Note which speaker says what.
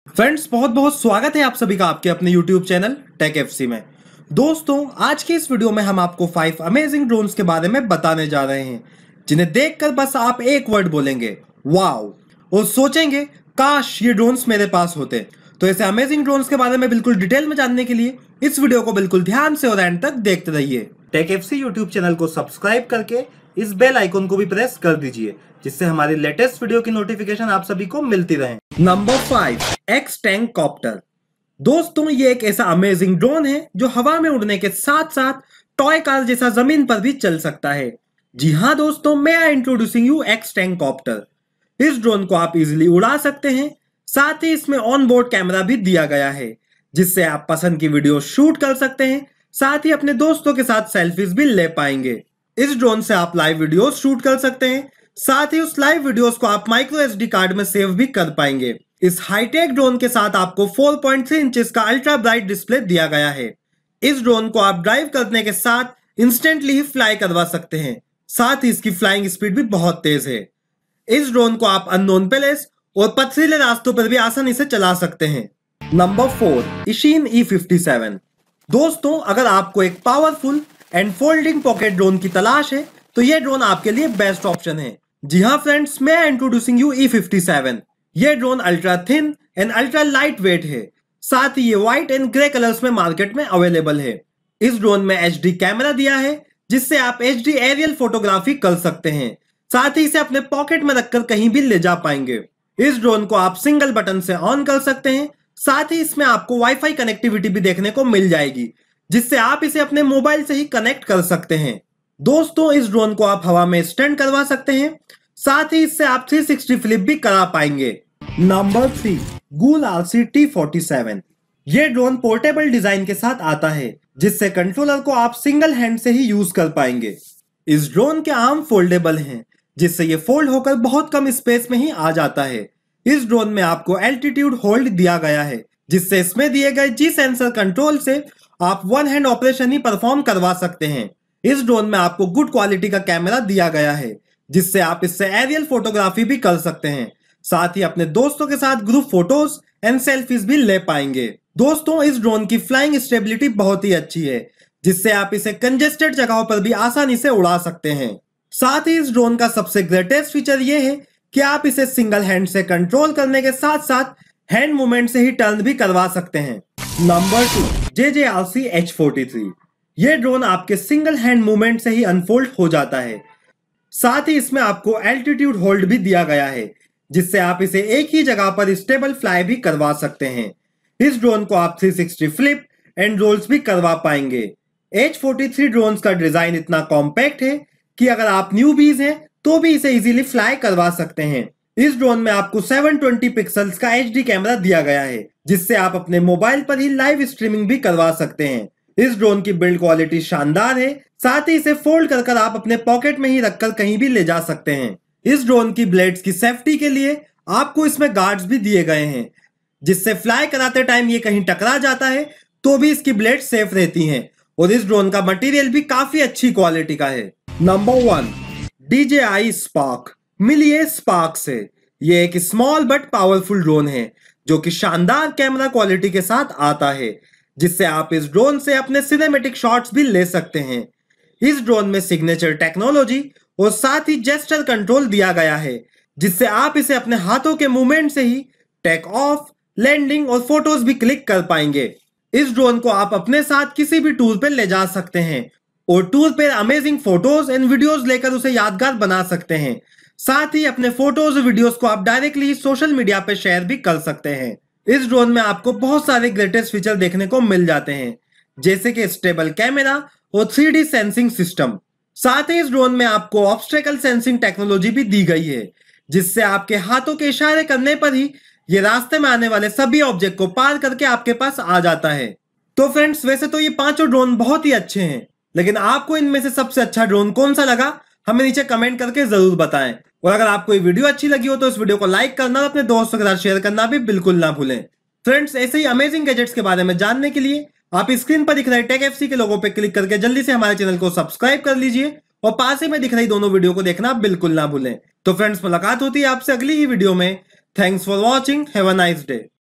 Speaker 1: Friends, बहुत बहुत स्वागत है आप सभी का आपके अपने YouTube चैनल टेक एफसी में। दोस्तों, आज के इस वीडियो में हम आपको 5 अमेजिंग ड्रोन्स के बारे में बताने जा रहे हैं जिन्हें देखकर बस आप एक वर्ड बोलेंगे, वाओ, और सोचेंगे काश ये ड्रोन्स मेरे पास होते। तो ऐसे अमेजिंग ड्रोन्स के बारे में बिल्कुल डिटेल में जानने के लिए इस वीडियो को बिल्कुल ध्यान से और एंड तक देखते रहिए। टेक एफसी यूट्यूब चैनल को सब्सक्राइब करके इस बेल आइकन को भी प्रेस कर दीजिए जिससे हमारी लेटेस्ट वीडियो की नोटिफिकेशन आप सभी को मिलती रहे। Number 5, X tank copter. दोस्तों, ये एक ऐसा अमेजिंग ड्रोन है जो हवा में उड़ने के साथ साथ टॉय कार जैसा जमीन पर भी चल सकता है। जी हाँ दोस्तों, मैं I introducing you X tank copter. इस ड्रोन को आप इजिली उड़ा सकते हैं। साथ ही इसमें ऑन बोर्ड कैमरा भी दिया गया है जिससे आप पसंद की वीडियो शूट कर सकते हैं। साथ ही अपने दोस्तों के साथ सेल्फीज भी ले पाएंगे। इस ड्रोन से आप लाइव वीडियोस शूट कर सकते हैं। साथ ही उस लाइव वीडियोस को आप माइक्रो एसडी कार्ड में सेव भी कर पाएंगे। इस हाईटेक ड्रोन के साथ आपको 4.3 इंचेस का अल्ट्रा ब्राइट डिस्प्ले दिया गया है। इस ड्रोन को आप ड्राइव करने के साथ इंस्टेंटली ही फ्लाई करवा सकते हैं। साथ ही इसकी फ्लाइंग स्पीड भी बहुत तेज है। इस ड्रोन को आप अननोन प्लेस और पथरीले रास्तों पर भी आसानी से चला सकते हैं। Number 4, Eachine E57। दोस्तों, अगर आपको एक powerful and folding pocket drone की तलाश है तो यह ड्रोन आपके लिए बेस्ट ऑप्शन है। जी हाँ फ्रेंड्स, मैं इंट्रोड्यूसिंग यू E57। यह drone ultra thin and ultra light weight है। साथ ही ये व्हाइट एंड ग्रे कलर्स में मार्केट में अवेलेबल है। इस ड्रोन में HD कैमरा दिया है जिससे आप HD एरियल फोटोग्राफी कर सकते हैं। साथ ही इसे अपने पॉकेट में रखकर कहीं भी ले जा पाएंगे। इस ड्रोन को आप सिंगल बटन से ऑन कर सकते हैं। साथ ही इसमें आपको वाईफाई कनेक्टिविटी भी देखने को मिल जाएगी जिससे आप इसे अपने मोबाइल से ही कनेक्ट कर सकते हैं। दोस्तों, इस ड्रोन को आप हवा में स्टैंड करवा सकते हैं। साथ ही इससे आप 360 फ्लिप भी करा पाएंगे। नंबर 3, गूल RC T47। यह ड्रोन पोर्टेबल डिजाइन के साथ आता है जिससे कंट्रोलर को आप सिंगल हैंड से ही यूज कर पाएंगे। इस ड्रोन के आर्म फोल्डेबल हैं जिससे ये फोल्ड होकर बहुत कम स्पेस में ही आ जाता है। इस ड्रोन में आपको एल्टीट्यूड होल्ड दिया गया है जिससे इसमें दिए गए जी सेंसर कंट्रोल से आप वन हैंड ऑपरेशन ही परफॉर्म करवा सकते हैं। इस ड्रोन में आपको गुड क्वालिटी का कैमरा दिया गया है जिससे आप इससे एरियल फोटोग्राफी भी कर सकते हैं। साथ ही अपने दोस्तों के साथ ग्रुप फोटोज एंड सेल्फीज भी ले पाएंगे। दोस्तों, इस ड्रोन की फ्लाइंग स्टेबिलिटी बहुत ही अच्छी है जिससे आप इसे कंजेस्टेड जगहों पर भी आसानी से उड़ा सकते हैं। साथ ही इस ड्रोन का सबसे ग्रेटेस्ट फीचर ये है कि आप इसे सिंगल हैंड से कंट्रोल करने के साथ साथ हैंड मूवमेंट से ही टर्न भी करवा सकते हैं। Number 2, JJRC H43। यह ड्रोन आपके सिंगल हैंड मूवमेंट से ही अनफोल्ड हो जाता है। साथ ही इसमें आपको एल्टीट्यूड होल्ड भी दिया गया है जिससे आप इसे एक ही जगह पर स्टेबल फ्लाई भी करवा सकते हैं। इस ड्रोन को आप 360 फ्लिप एंड रोल्स भी करवा पाएंगे। H43 ड्रोन का डिजाइन इतना कॉम्पैक्ट है कि अगर आप न्यूबीज हैं तो भी इसे इजीली फ्लाई करवा सकते हैं। इस ड्रोन में आपको 720 पिक्सल्स का HD कैमरा दिया गया है जिससे आप अपने मोबाइल पर ही लाइव स्ट्रीमिंग भी करवा सकते हैं। इस ड्रोन की बिल्ड क्वालिटी शानदार है। साथ ही इसे फोल्ड कर आप अपने पॉकेट में ही रखकर कहीं भी ले जा सकते हैं। इस ड्रोन की ब्लेड्स की सेफ्टी के लिए आपको इसमें गार्ड्स भी दिए गए हैं जिससे फ्लाई कराते टाइम ये कहीं टकरा जाता है तो भी इसकी ब्लेड सेफ रहती हैं। और इस ड्रोन का मटेरियल भी काफी अच्छी क्वालिटी का है। Number 1, DJI Spark। मिलिए स्पार्क से। ये एक स्मॉल बट पावरफुल ड्रोन है जो कि शानदार कैमरा क्वालिटी के साथ आता है जिससे आप इस ड्रोन से अपने सिनेमैटिक शॉट्स भी ले सकते हैं। इस ड्रोन में सिग्नेचर टेक्नोलॉजी और साथ ही जेस्चर कंट्रोल दिया गया है जिससे आप इसे अपने हाथों के मूवमेंट से ही टेक ऑफ, लैंडिंग और फोटोज भी क्लिक कर पाएंगे। इस ड्रोन को आप अपने साथ किसी भी टूर पर ले जा सकते हैं और टूर पर अमेजिंग फोटोज एंड वीडियोज लेकर उसे यादगार बना सकते हैं। साथ ही अपने फोटोज और वीडियोस को आप डायरेक्टली सोशल मीडिया पे शेयर भी कर सकते हैं। इस ड्रोन में आपको बहुत सारे ग्रेटेस्ट फीचर देखने को मिल जाते हैं जैसे कि स्टेबल कैमरा और 3D सेंसिंग सिस्टम। साथ ही इस ड्रोन में आपको ऑब्स्टेकल सेंसिंग टेक्नोलॉजी भी दी गई है जिससे आपके हाथों के इशारे करने पर ही ये रास्ते में आने वाले सभी ऑब्जेक्ट को पार करके आपके पास आ जाता है। तो फ्रेंड्स, वैसे तो ये पांचों ड्रोन बहुत ही अच्छे हैं, लेकिन आपको इनमें से सबसे अच्छा ड्रोन कौन सा लगा हमें नीचे कमेंट करके जरूर बताएं। और अगर आपको ये वीडियो अच्छी लगी हो तो इस वीडियो को लाइक करना और अपने दोस्तों के साथ शेयर करना भी बिल्कुल ना भूलें। फ्रेंड्स, ऐसे ही अमेजिंग गैजेट्स के बारे में जानने के लिए आप स्क्रीन पर दिख रहे टेक एफसी के लोगो पे क्लिक करके जल्दी से हमारे चैनल को सब्सक्राइब कर लीजिए और पास ही में दिख रही दोनों वीडियो को देखना बिल्कुल ना भूलें। तो फ्रेंड्स, मुलाकात होती है आपसे अगली ही वीडियो में। Thanks for watching. Have a nice day.